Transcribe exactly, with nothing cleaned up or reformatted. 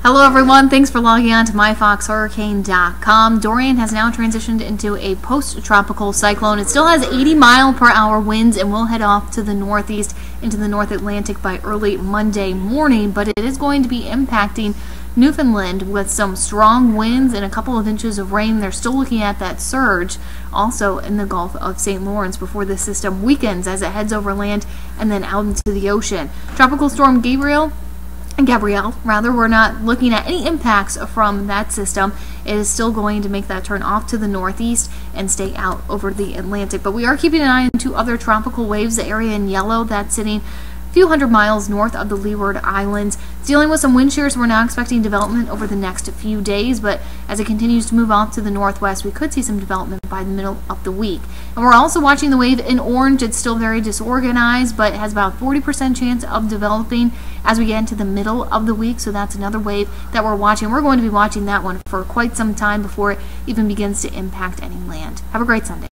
Hello everyone, thanks for logging on to my fox hurricane dot com. Dorian has now transitioned into a post-tropical cyclone. It still has eighty mile per hour winds and will head off to the northeast into the North Atlantic by early Monday morning, but it is going to be impacting Newfoundland with some strong winds and a couple of inches of rain. They're still looking at that surge also in the Gulf of Saint Lawrence before the system weakens as it heads over land and then out into the ocean. Tropical Storm Gabriel Gabrielle, rather, we're not looking at any impacts from that system. It is still going to make that turn off to the northeast and stay out over the Atlantic. But we are keeping an eye on two other tropical waves. The area in yellow, that's sitting a few hundred miles north of the Leeward Islands. It's dealing with some wind shears. We're now expecting development over the next few days, but as it continues to move off to the northwest, we could see some development by the middle of the week. And we're also watching the wave in orange. It's still very disorganized, but it has about forty percent chance of developing as we get into the middle of the week, so that's another wave that we're watching. We're going to be watching that one for quite some time before it even begins to impact any land. Have a great Sunday.